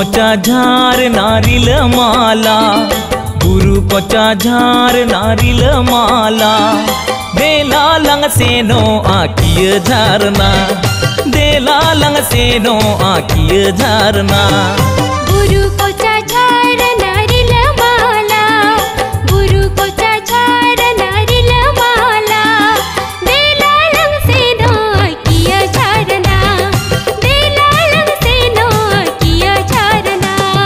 कोचा झार नारिल माला, गुरु कोचा झार नारिल माला, देला लंग सेनो आकिय झरना, देला लंग सेनो आकिय झरना। गुरु कोचा झार नारिल माला, गुरु कोचा झार नारिल माला, देला लंग सेनो आकिय झरना, देला लंग सेनो आकिय झरना।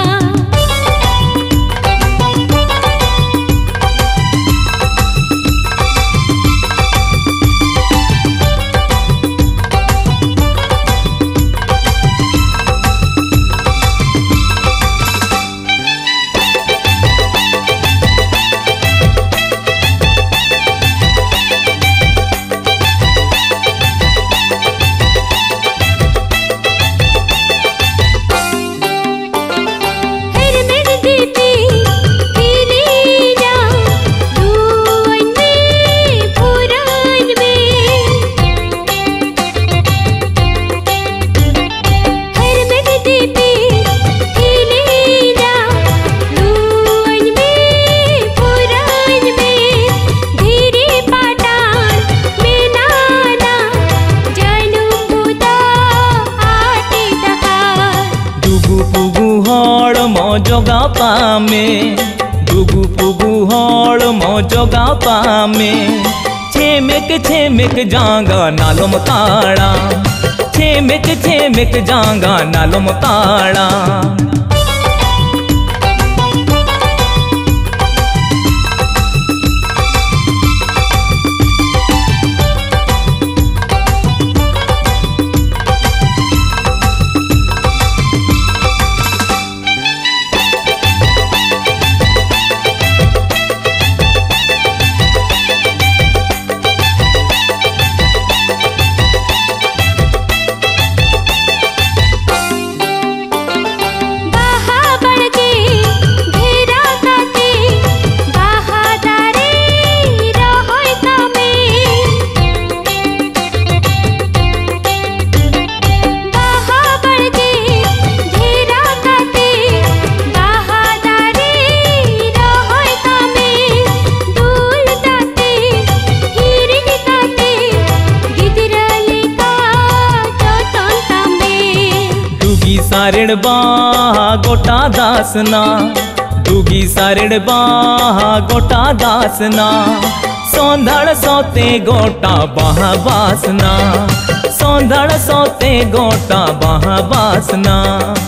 मोजोगा पामे दुगु पुगु हड़ मोजोगा पामे, छेमेक जांगा नालोम काड़ा, छेमेक जांगा नालोम काड़ा। सारेड़ बाहा गोटा दासना, दुगी सारेड़ बाहा गोटा दासना, सौंधड़ सोते गोटा बाहा बासना, सौंधड़ सोते गोटा बाहा बासना।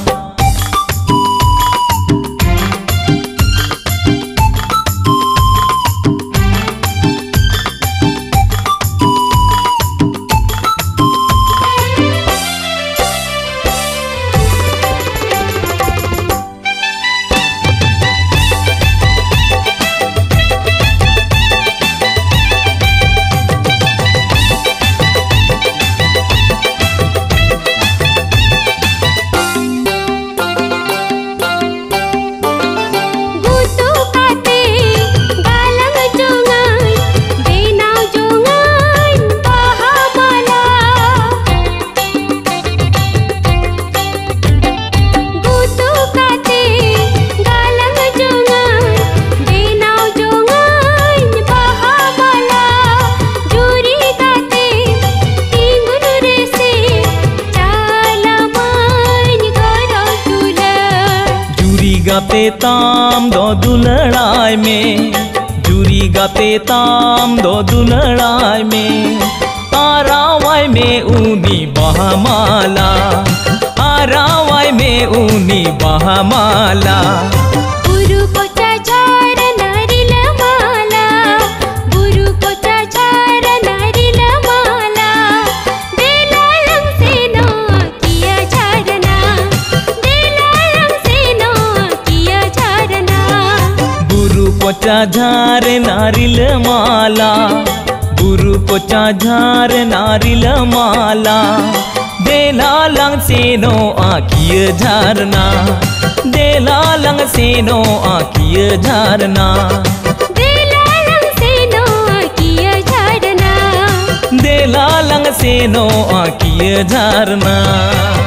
गाते ताम दो दुलड़ाई में, जूरी गाते ताम दो दुलड़ाई में, आरावाई में ऊनी बहमाला, आरावाई में ऊनी बहमाला। गुरु कोचा झार नारिल माला, गुरु कोचा झार नारिल माला, देला लंग सेनो आकिय झरना, देला लंग सेनो आकिय झरना। गुरु कोचा झार नारिल माला, गुरु कोचा झार नारिल माला, देला लंग सेनो आकिय झरना, देला लंग सेनो आकिय झरना, देला लंग सेनो आकिय झरना, देला लंग सेनो आकिय झरना।